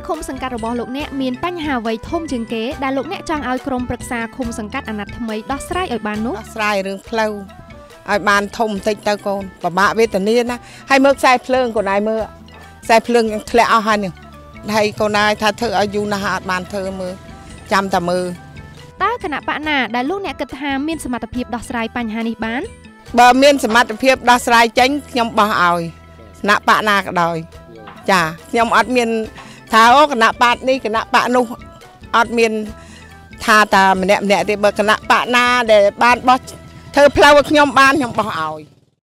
ឃុំសង្កាត់របស់លោកអ្នកមានបញ្ហាអ្វីធំជាងគេដែលលោកអ្នកចង់ឲ្យក្រុមប្រឹក្សាឃុំសង្កាត់អាណត្តិថ្មីដោះស្រាយឲ្យបាននោះដោះស្រាយរឿងផ្លូវឲ្យបានធំបន្តិចទៅកូនពិបាកវេទនាណាហើយមើលខ្សែភ្លើងកូនឯងមើលខ្សែភ្លើងยังធ្លាក់អស់ហើយនេះហើយកូនឯងថាធ្វើឲ្យយូរណាស់អត់បានធ្វើមើលចាំតែមើលតើគណៈបកណាដែលលោកអ្នកគិតថាមានសមត្ថភាពដោះស្រាយបញ្ហានេះបានបើមានសមត្ថភាពដោះស្រាយចេញខ្ញុំបោះឲ្យគណៈបកណាក៏ដោយចាខ្ញុំអត់មានថាអូគណៈបកនេះគណៈបកនោះអត់មានថាតែម្នាក់ទេបើគណៈបកណាដែលបានបោះធ្វើផ្លូវឲ្យខ្ញុំបានខ្ញុំបោះឲ្យ